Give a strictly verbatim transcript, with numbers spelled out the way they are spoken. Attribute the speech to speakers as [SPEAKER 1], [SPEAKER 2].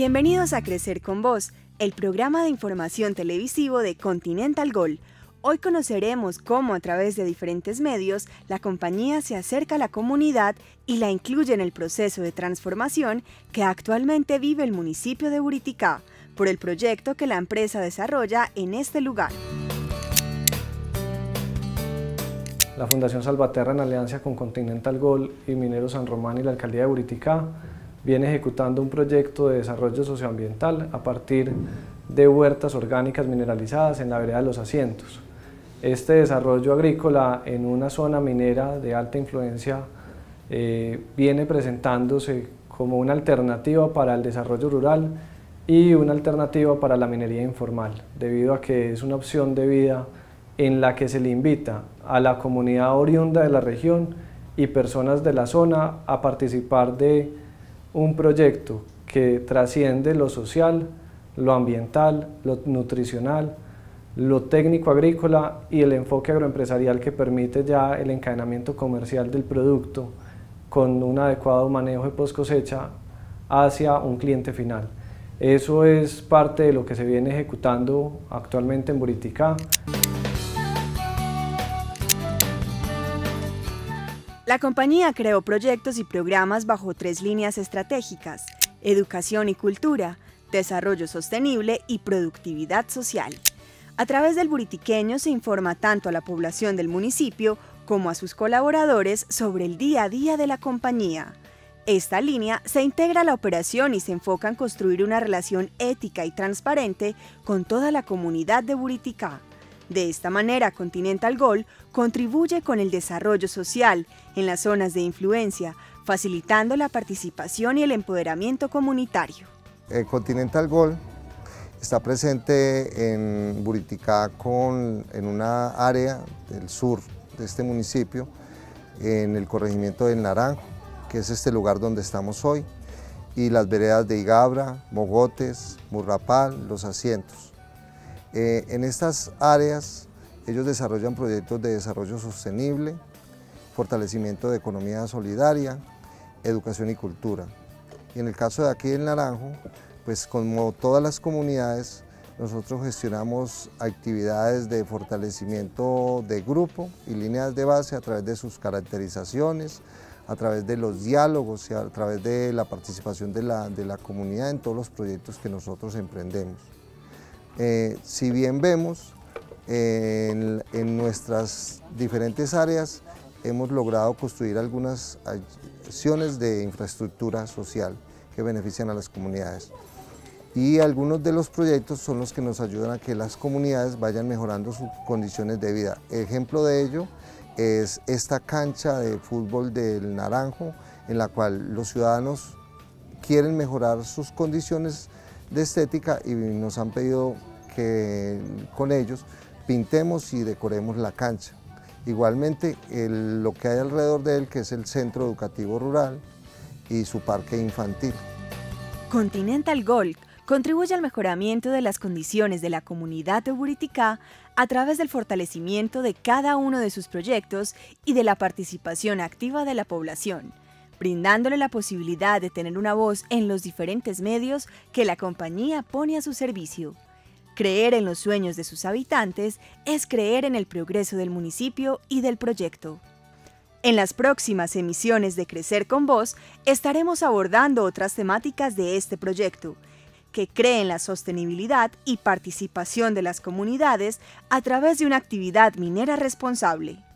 [SPEAKER 1] Bienvenidos a Crecer con Vos, el programa de información televisivo de Continental Gold. Hoy conoceremos cómo a través de diferentes medios la compañía se acerca a la comunidad y la incluye en el proceso de transformación que actualmente vive el municipio de Buriticá, por el proyecto que la empresa desarrolla en este lugar.
[SPEAKER 2] La Fundación Salvaterra, en alianza con Continental Gold y Mineros San Román y la Alcaldía de Buriticá, viene ejecutando un proyecto de desarrollo socioambiental a partir de huertas orgánicas mineralizadas en la vereda de Los Asientos. Este desarrollo agrícola en una zona minera de alta influencia eh, viene presentándose como una alternativa para el desarrollo rural y una alternativa para la minería informal, debido a que es una opción de vida en la que se le invita a la comunidad oriunda de la región y personas de la zona a participar de un proyecto que trasciende lo social, lo ambiental, lo nutricional, lo técnico agrícola y el enfoque agroempresarial que permite ya el encadenamiento comercial del producto con un adecuado manejo de post cosecha hacia un cliente final. Eso es parte de lo que se viene ejecutando actualmente en Buriticá.
[SPEAKER 1] La compañía creó proyectos y programas bajo tres líneas estratégicas: educación y cultura, desarrollo sostenible y productividad social. A través del buritiqueño se informa tanto a la población del municipio como a sus colaboradores sobre el día a día de la compañía. Esta línea se integra a la operación y se enfoca en construir una relación ética y transparente con toda la comunidad de Buriticá. De esta manera, Continental Gold contribuye con el desarrollo social en las zonas de influencia, facilitando la participación y el empoderamiento comunitario.
[SPEAKER 3] Eh, Continental Gold está presente en Buriticá con, en una área del sur de este municipio, en el corregimiento del Naranjo, que es este lugar donde estamos hoy, y las veredas de Igabra, Mogotes, Murrapal, Los Asientos. Eh, en estas áreas ellos desarrollan proyectos de desarrollo sostenible, fortalecimiento de economía solidaria, educación y cultura. Y en el caso de aquí del Naranjo, pues como todas las comunidades, nosotros gestionamos actividades de fortalecimiento de grupo y líneas de base a través de sus caracterizaciones, a través de los diálogos y a través de la participación de la, de la comunidad en todos los proyectos que nosotros emprendemos. Eh, si bien vemos, eh, en, en nuestras diferentes áreas hemos logrado construir algunas acciones de infraestructura social que benefician a las comunidades. Y algunos de los proyectos son los que nos ayudan a que las comunidades vayan mejorando sus condiciones de vida. Ejemplo de ello es esta cancha de fútbol del Naranjo, en la cual los ciudadanos quieren mejorar sus condiciones de estética y nos han pedido que con ellos pintemos y decoremos la cancha. Igualmente el, lo que hay alrededor de él, que es el Centro Educativo Rural y su parque infantil.
[SPEAKER 1] Continental Gold contribuye al mejoramiento de las condiciones de la comunidad de Buriticá a través del fortalecimiento de cada uno de sus proyectos y de la participación activa de la población, brindándole la posibilidad de tener una voz en los diferentes medios que la compañía pone a su servicio. Creer en los sueños de sus habitantes es creer en el progreso del municipio y del proyecto. En las próximas emisiones de Crecer con Vos estaremos abordando otras temáticas de este proyecto, que cree en la sostenibilidad y participación de las comunidades a través de una actividad minera responsable.